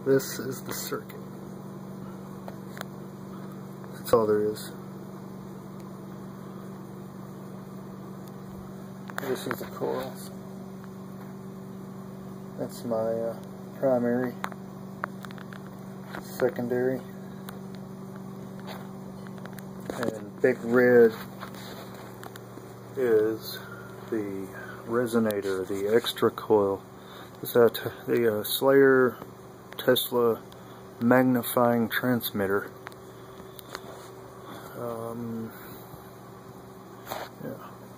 This is the circuit. That's all there is. This is the coils. That's my primary, secondary, and big red is the resonator, the extra coil. This is the Slayer Tesla magnifying transmitter. Yeah,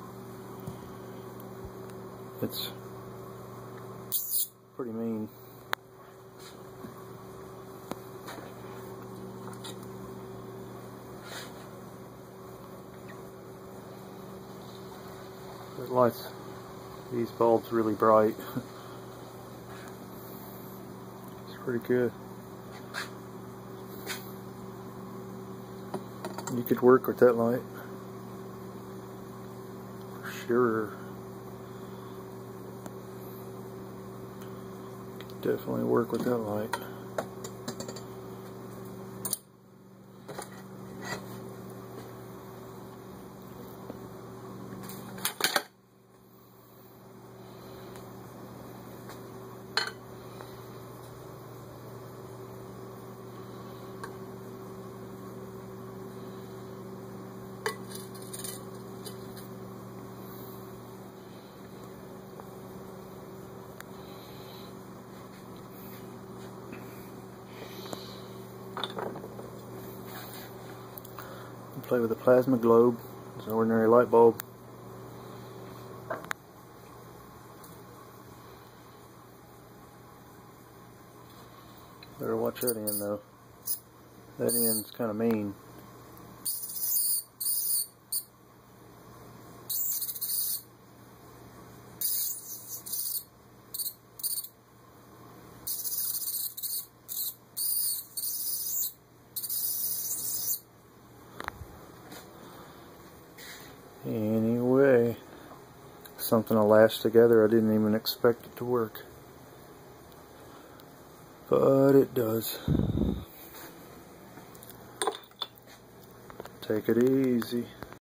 it's pretty mean. It lights these bulbs really bright. It's pretty good. You could work with that light. Sure. Definitely work with that light. Play with a plasma globe. It's an ordinary light bulb. Better watch that end though. That end's kind of mean. Anyway, something to lash together. I didn't even expect it to work, but it does. Take it easy.